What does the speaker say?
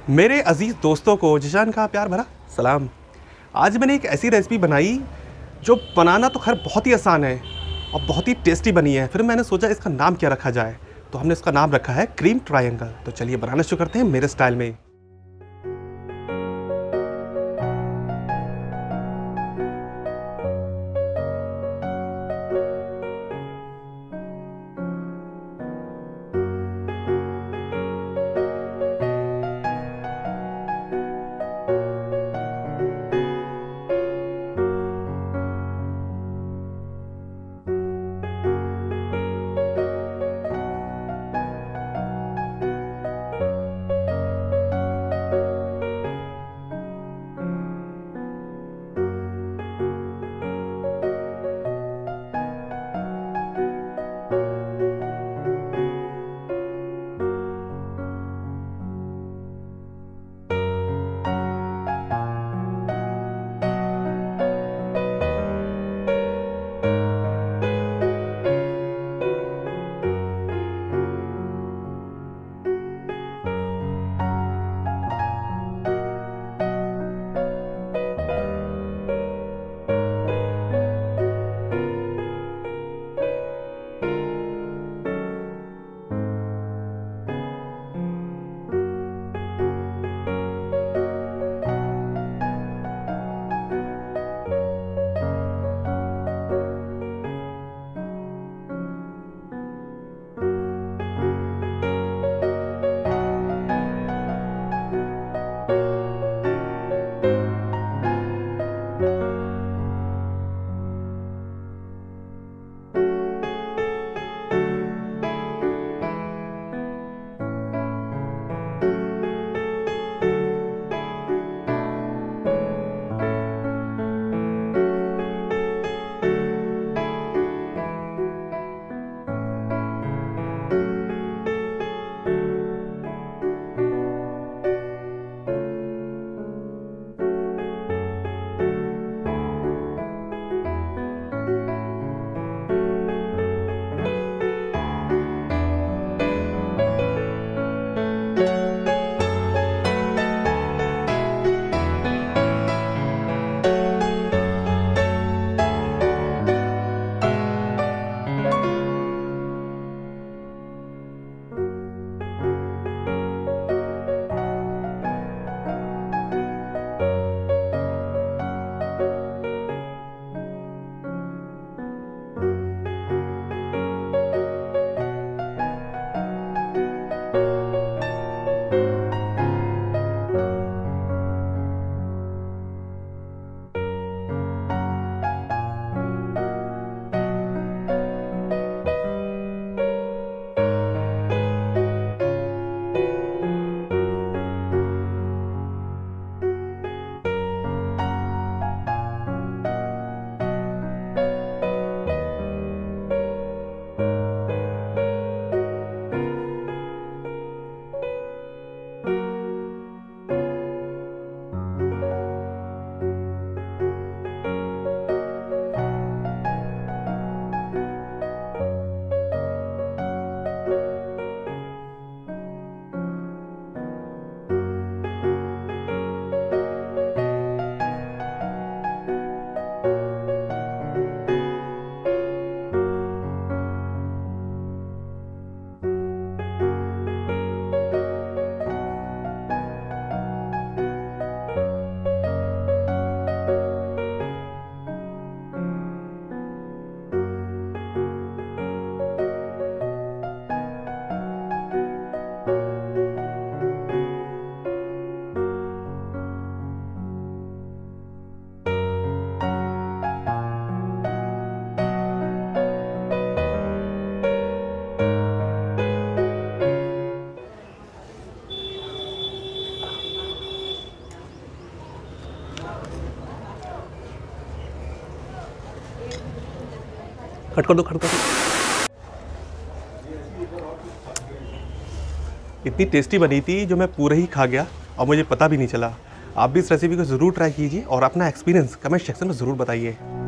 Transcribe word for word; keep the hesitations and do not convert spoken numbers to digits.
मेरे अजीज़ दोस्तों को जिशान का प्यार भरा सलाम। आज मैंने एक ऐसी रेसिपी बनाई जो बनाना तो खैर बहुत ही आसान है और बहुत ही टेस्टी बनी है। फिर मैंने सोचा इसका नाम क्या रखा जाए, तो हमने इसका नाम रखा है क्रीम ट्रायंगल। तो चलिए बनाना शुरू करते हैं मेरे स्टाइल में। कट कर दो, कट कर दो। इतनी टेस्टी बनी थी जो मैं पूरा ही खा गया और मुझे पता भी नहीं चला। आप भी इस रेसिपी को ज़रूर ट्राई कीजिए और अपना एक्सपीरियंस कमेंट सेक्शन में ज़रूर बताइए।